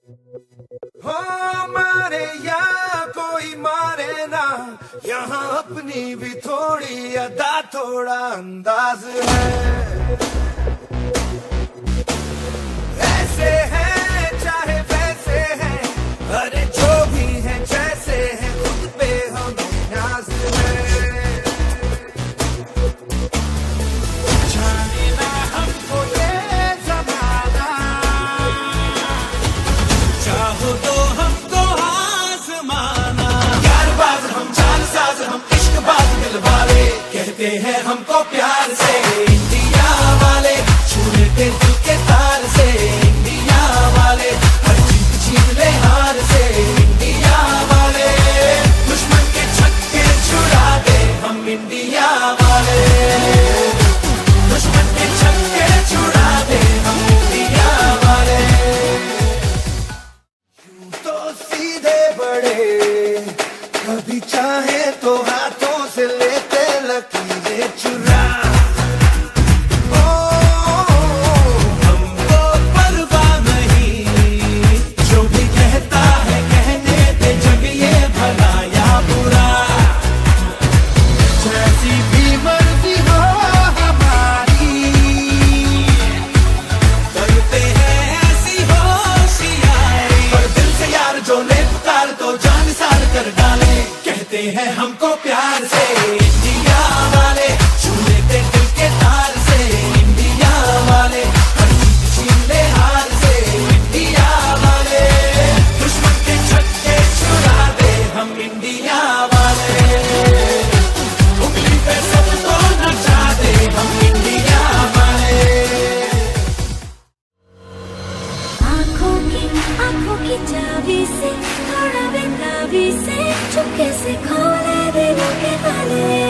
हो मारे या कोई मारे ना, यहाँ अपनी भी थोड़ी अदा थोड़ा अंदाज है। ऐसे हैं चाहे वैसे हैं, अरे जो भी हैं जैसे हैं, खुद पे हमें नाज है। जाने ना हमको ये जमाना, चाहो तो हमको आजमाना। यारबाज हम, चालसाज हम, इश्कबाज दिल वाले, कहते हैं हमको प्यार से इंडिया वाले, छू लेते दिल के तार से इंडिया वाले, हर जीत छीन ले हार से इंडिया वाले, दुश्मन के छक्के छुड़ा दे हम इंडिया वाले, दुश्मन के छक्के छुड़ा दे हम इंडिया वाले। यूं तो सीधे बड़े, कभी चाहे तो हाथों से लेते लकीरें चुरा। हमको परवाह नहीं, जो भी कहता है कहने दे, जग ये भला या बुरा, जैसी भी मर्जी हो हमारी, करते हैं ऐसी होशियारी। पर दिल से यार जो ले पुकार तो जान सार कर डाले, कहते हैं हमको प्यार से इंडिया वाले, छू लेते दिल के तार से इंडिया वाले, हर जीत छीन ले हार से इंडिया वाले, दुश्मन के छक्के छुड़ा दे हम इंडिया वाले, उंगली पे सबको नचा दे हम इंडिया वाले। आँखों की चाबी से, थोड़ा बेताबी से, चुपके से खोले दिलों के ताले।